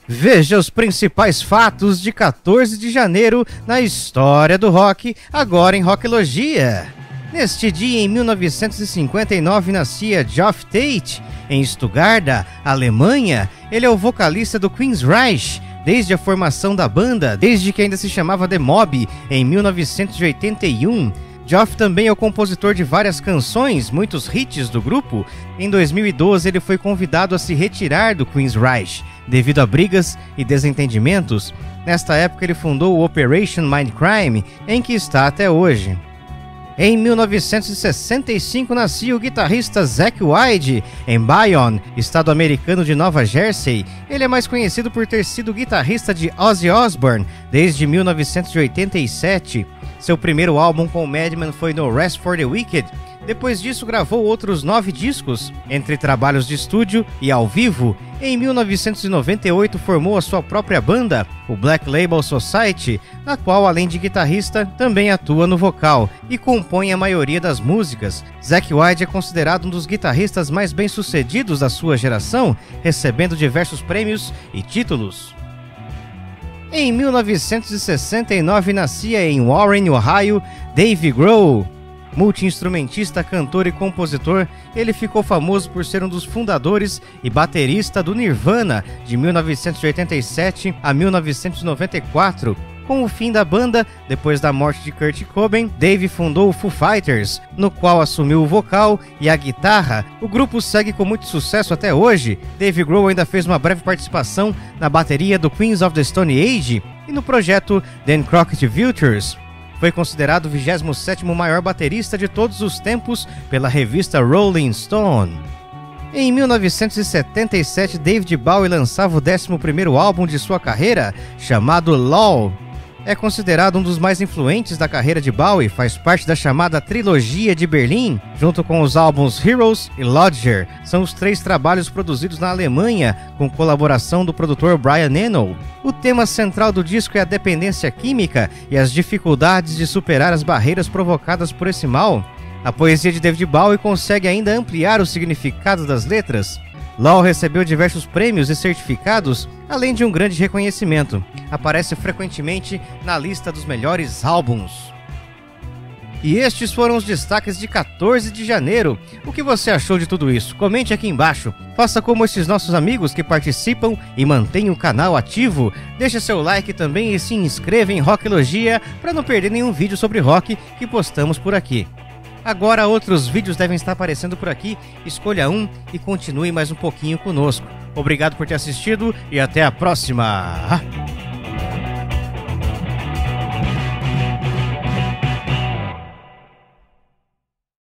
Veja os principais fatos de 14 de janeiro na história do rock, agora em Rocklogia. Neste dia, em 1959, nascia Geoff Tate, em Stuttgart, Alemanha. Ele é o vocalista do Queensryche, desde a formação da banda, desde que ainda se chamava The Mob, em 1981. Geoff também é o compositor de várias canções, muitos hits do grupo. Em 2012, ele foi convidado a se retirar do Queensryche, devido a brigas e desentendimentos. Nesta época, ele fundou o Operation Mindcrime, em que está até hoje. Em 1965, nascia o guitarrista Zakk Wylde, em Bayonne, estado americano de Nova Jersey. Ele é mais conhecido por ter sido guitarrista de Ozzy Osbourne desde 1987. Seu primeiro álbum com Madman foi No Rest for the Wicked. Depois disso, gravou outros 9 discos, entre trabalhos de estúdio e ao vivo. Em 1998, formou a sua própria banda, o Black Label Society, na qual, além de guitarrista, também atua no vocal e compõe a maioria das músicas. Zakk Wylde é considerado um dos guitarristas mais bem-sucedidos da sua geração, recebendo diversos prêmios e títulos. Em 1969, nascia em Warren, Ohio, Dave Grohl. Multi-instrumentista, cantor e compositor, ele ficou famoso por ser um dos fundadores e baterista do Nirvana de 1987 a 1994. Com o fim da banda, depois da morte de Kurt Cobain, Dave fundou o Foo Fighters, no qual assumiu o vocal e a guitarra. O grupo segue com muito sucesso até hoje. Dave Grohl ainda fez uma breve participação na bateria do Queens of the Stone Age e no projeto Dan Crockett Vultures. Foi considerado o 27º maior baterista de todos os tempos pela revista Rolling Stone. Em 1977, David Bowie lançava o 11º álbum de sua carreira, chamado Law. É considerado um dos mais influentes da carreira de Bowie, faz parte da chamada Trilogia de Berlim, junto com os álbuns Heroes e Lodger. São os 3 trabalhos produzidos na Alemanha, com colaboração do produtor Brian Eno. O tema central do disco é a dependência química e as dificuldades de superar as barreiras provocadas por esse mal. A poesia de David Bowie consegue ainda ampliar o significado das letras. Law recebeu diversos prêmios e certificados, além de um grande reconhecimento. Aparece frequentemente na lista dos melhores álbuns. E estes foram os destaques de 14 de janeiro. O que você achou de tudo isso? Comente aqui embaixo. Faça como esses nossos amigos que participam e mantêm o canal ativo. Deixe seu like também e se inscreva em Rocklogia para não perder nenhum vídeo sobre rock que postamos por aqui. Agora outros vídeos devem estar aparecendo por aqui, escolha um e continue mais um pouquinho conosco. Obrigado por ter assistido e até a próxima!